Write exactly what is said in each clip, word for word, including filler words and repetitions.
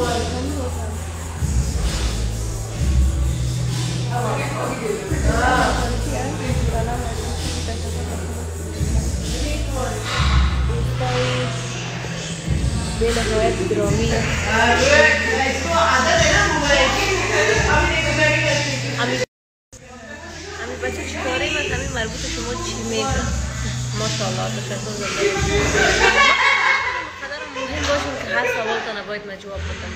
بالهوايات الدرامية আমি বাচ্চা ছোটরে না আমি মারবুতে সময় চিমেকা মাশাআল্lah تشكر جدا قدر مهم باشه که هر سوالت انا باید من جواب بدم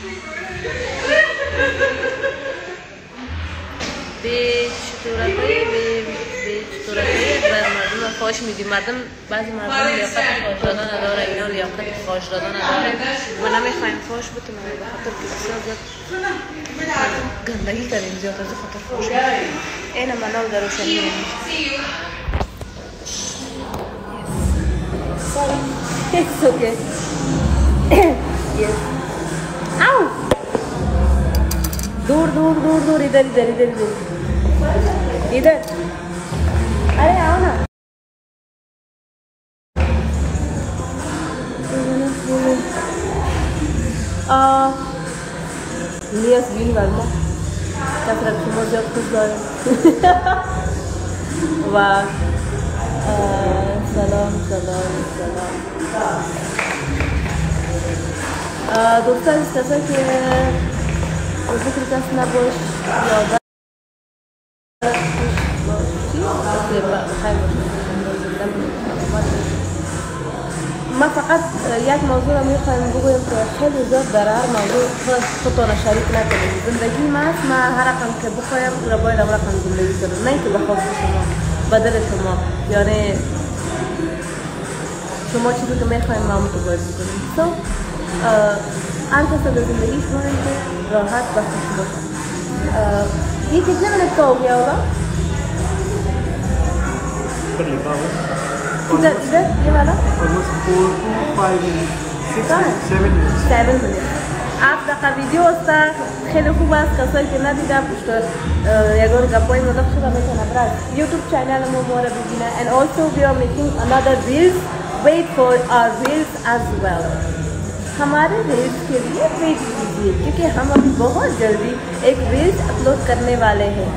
به چطورتایی به به چطورتایی بر مردم فاش میدیم مردم بعضی مردم لیاقت فاش دادن نداره اینا لیاقت فاش دادن نداره و نمیخوایم فاش بتونم به خاطر که بسیار زیاد گندگی کردیم زیاد از خاطر فاش این منال در روشنی نمیشه sorry it's okay yes ow दूर दूर दूर दूर इधर इधर इधर इधर इधर अरे आओ ना ah Lias bin varma kasrat shumoja khudar वाह सलाम सलाम सलाम दोस्तों जैसा कि ذكر كاسنا بوش يوضع ما فقط یک موضوع میخوایم بگویم که خیلی زیاد درار موضوع خودتون شریک نکنید زندگی ما است ما هر رقم که بخوایم را باید هم رقم زندگی کنیم نه که بخواست شما بدل شما یعنی شما چیزی که میخوایم ما هم تو باید بکنیم so هر کس در زندگیش باید که راحت و خوش باشه ये कितने मिनट का हो गया होगा इधर इधर ये वाला seven minutes आप دقیقه ویدیو است خیلی خوب است کسایی که ندیدن پشت یگور گپای مدام شده میتونه برای یوتیوب چینل ما ما رو ببینه and also we are making another reels wait for our reels as well हमारे रील्स के लिए वेट कीजिए क्योंकि हम अभी बहुत जल्दी एक रील्स अपलोड करने वाले हैं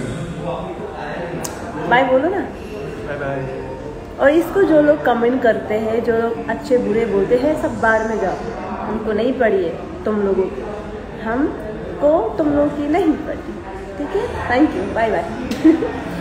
बाय बोलो ना बाय बाय और इसको जो लोग कमेंट करते हैं जो लोग अच्छे बुरे बोलते हैं सब बाहर में जाओ हमको नहीं पड़ी है तुम लोगों की हमको तुम लोगों की नहीं पड़ी ठीक है थैंक यू बाय बाय